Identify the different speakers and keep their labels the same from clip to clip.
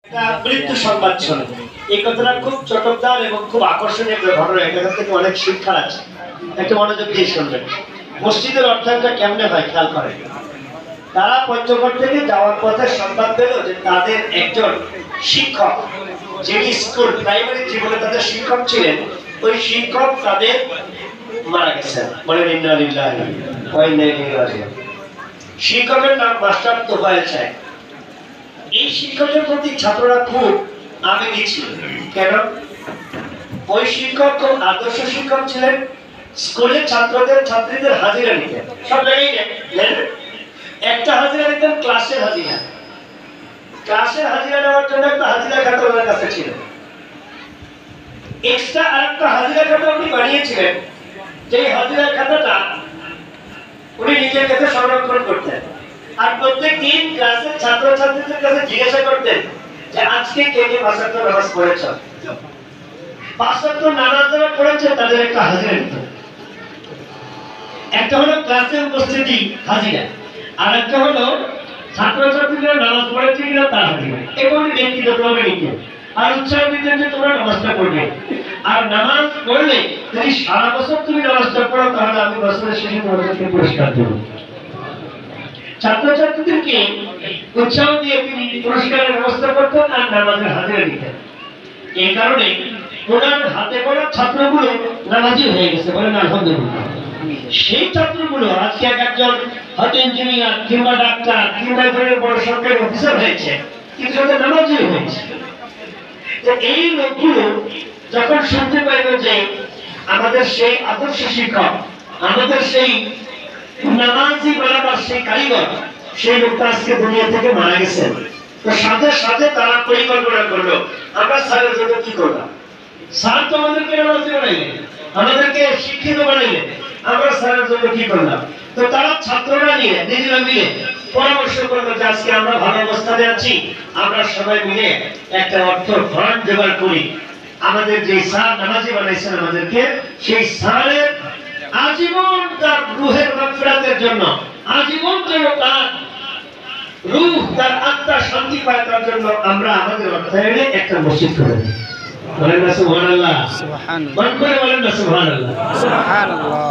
Speaker 1: মৃত্যু সংবাদ শোনে এই কথাটা খুব চটকদার এবং খুব আকর্ষণীয় ঘটনা। এখান থেকে অনেক শিক্ষা আছে, একটু মনোযোগ দিয়ে শুনবেন। মসজিদের অর্থায়নটা কেমনে হয় খেয়াল করেন। তারা পঞ্চগড় থেকে যাওয়ার পথে সংবাদ পেল যে তাদের একজন শিক্ষক, যিনি স্কুল প্রাইমারি জীবনে তাদের শিক্ষক ছিলেন, ওই শিক্ষক তাদের মারা গেছেন। বলেন ইন্না লিল্লাহি ওয়া ইন্না ইলাইহি রাজিউন। শিক্ষকের নাম মাস্টার তোফায়েল সাহেব। এই শিক্ষকের প্রতি ছাত্ররা খুব আবেগী ছিল। কেন? ওই শিক্ষক খুব আদর্শ শিক্ষক ছিলেন। স্কুলের ছাত্রীদের হাজিরা নিতেন, সব জায়গায় নেন। একটা হাজিরা নিতেন ক্লাসের হাজিরা। ক্লাসের হাজিরা নেওয়ার জন্য একটা হাজিরা খাতা ওনার কাছে ছিল। এক্সট্রা আরেকটা হাজিরা খাতা উনি বানিয়েছিলেন, যে হাজিরা খাতাটা উনি নিজের কাছে সংরক্ষণ করতেন। আর প্রত্যেক দিন ক্লাসের ছাত্রছাত্রীদের কাছে জিজ্ঞাসা করতেন যে আজকে কে কে পাঁচ ওয়াক্ত নামাজ পড়েছ। পাঁচ ওয়াক্ত নামাজ যারা পড়েছে তাদের একটা হাজিরা দিতেন। একটা হলো ক্লাসে উপস্থিতি হাজিরা, আর একটা হলো ছাত্রছাত্রীরা নামাজ পড়েছে কিনা তার হাজিরা। এগুলো ব্যক্তিগতভাবে নিতেন আর উৎসাহ দিতেন যে তোমরা নামাজটা পড়বে। আর নামাজ পড়লে যদি সারা বছর তুমি নামাজটা পড়ো তাহলে আমি বছরের শেষে তোমাদেরকে পুরস্কার দেব। ছাত্রছাত্রীদেরকে উৎসাহ দিয়ে তিনি পুরস্কারের ব্যবস্থা করতেন আর নামাজের হাজিরা দিতেন। এই কারণে ওনার হাতে পড়া ছাত্রগুলো নামাজি হয়ে গেছে, বলেন আলহামদুলিল্লাহ। সেই ছাত্রগুলো আজকে একজন হয়তো ইঞ্জিনিয়ার কিংবা ডাক্তার কিংবা ধরনের বড় সরকারি অফিসার হয়েছে, কিন্তু তাদের নামাজি হয়েছে। তো এই লোকগুলো যখন শুনতে পাইল যে আমাদের সেই আদর্শ শিক্ষক, আমাদের সেই নামাজি বানাবার সেই কারিগর, সেই লোকটা আজকে দুনিয়া থেকে মারা গেছেন, তো সাথে সাথে তারা পরিকল্পনা করলো আমরা স্যারের জন্য কি করলাম। স্যার তো আমাদেরকে নামাজি বানাইলেন, আমাদেরকে শিক্ষিত বানাইলেন, আমরা স্যারের জন্য কি করলাম। তো তারা ছাত্ররা নিয়ে নিজেরা মিলে পরামর্শ করলো যে আজকে আমরা ভালো অবস্থানে আছি, আমরা সবাই মিলে একটা অর্থ ফান্ড জোগাড় করি। আমাদের যে স্যার নামাজি বানাইছেন আমাদেরকে, সেই স্যারের আজীবন তার রুহের মাগফিরাতের জন্য, আজীবন যেন তার রূহ তার আত্মা শান্তি পায়, তার জন্য আমরা আমাদের অর্থায়নে একটা মসজিদ করে দিই। বলেন না সুবহানাল্লাহ, সুবহানাল্লাহ। মন করে বলেন না সুবহানাল্লাহ, সুবহানাল্লাহ।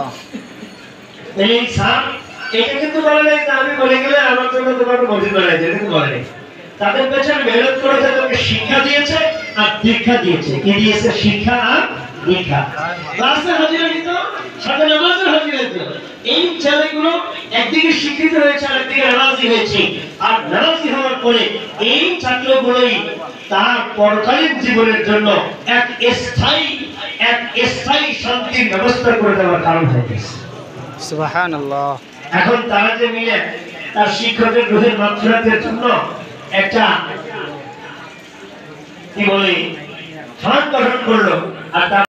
Speaker 1: এই স্যার এটা কিন্তু বলে নাই যে আমি বলে গেলে আমার জন্য তোমাকে মসজিদ বানাই দেবে, কিন্তু বলে নাই। তাদের পেছনে মেহনত করে তাদেরকে শিক্ষা দিয়েছে আর দীক্ষা দিয়েছে। কি দিয়েছে? শিক্ষা আর দীক্ষা। ক্লাসে হাজিরা দিত, সাথে নামাজের হাজিরা দিত। এই ছেলেগুলো একদিকে শিক্ষিত হয়েছে আর একদিকে নামাজি হয়েছে। আর নামাজি হওয়ার পরে এই ছাত্রগুলোই তার পরকালীন জীবনের জন্য এক স্থায়ী শান্তির ব্যবস্থা করে দেওয়ার কারণ হয়ে গেছে। সুবহানাল্লাহ। এখন তারা যে মিলে তার শিক্ষকের রুহের মাগফিরাতের জন্য একটা কি বলে ফান্ড গঠন করলো, আর